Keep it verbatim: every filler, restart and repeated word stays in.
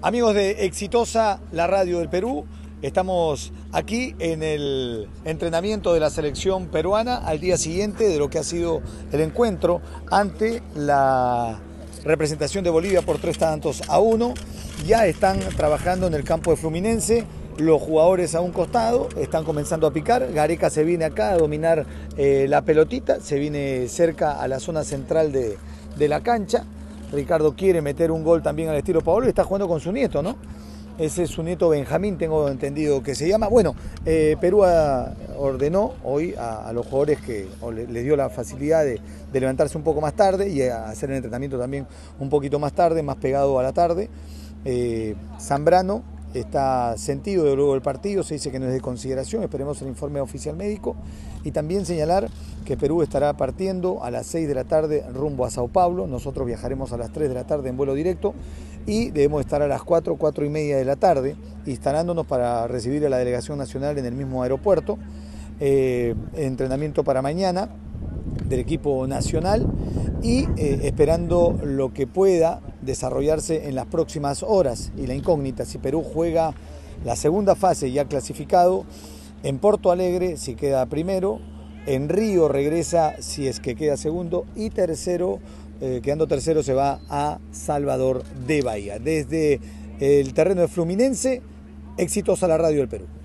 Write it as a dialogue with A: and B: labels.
A: Amigos de Exitosa, la radio del Perú, estamos aquí en el entrenamiento de la selección peruana al día siguiente de lo que ha sido el encuentro ante la representación de Bolivia por tres tantos a uno. Ya están trabajando en el campo de Fluminense, los jugadores a un costado, están comenzando a picar. Gareca se viene acá a dominar eh, la pelotita, se viene cerca a la zona central de, de la cancha. Ricardo quiere meter un gol también al estilo Paolo y está jugando con su nieto, ¿no? Ese es su nieto Benjamín, tengo entendido que se llama. Bueno, eh, Perú a, ordenó hoy a, a los jugadores que les le dio la facilidad de, de levantarse un poco más tarde y a hacer el entrenamiento también un poquito más tarde, más pegado a la tarde. Eh, Zambrano está sentido de luego del partido, se dice que no es de consideración, esperemos el informe oficial médico. Y también señalar que Perú estará partiendo a las seis de la tarde rumbo a Sao Paulo, nosotros viajaremos a las tres de la tarde en vuelo directo y debemos estar a las cuatro, cuatro y media de la tarde instalándonos para recibir a la delegación nacional en el mismo aeropuerto. Eh, entrenamiento para mañana del equipo nacional y eh, esperando lo que pueda desarrollarse en las próximas horas. Y la incógnita, si Perú juega la segunda fase ya clasificado en Porto Alegre, si queda primero, en Río regresa si es que queda segundo y tercero, eh, quedando tercero se va a Salvador de Bahía. Desde el terreno de Fluminense, Exitosa la radio del Perú.